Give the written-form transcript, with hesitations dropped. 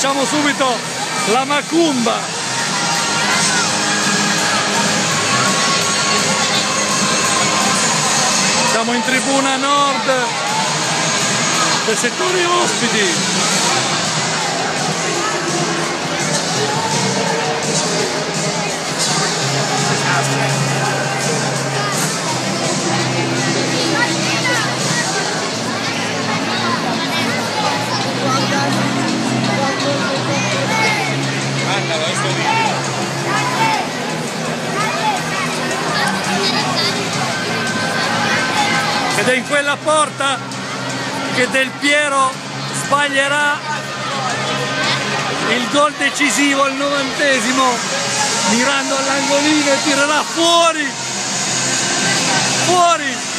facciamo subito la macumba. Siamo in tribuna nord del settore ospiti. Ed è in quella porta che Del Piero sbaglierà il gol decisivo al 90°, mirando all'angolino e tirerà fuori!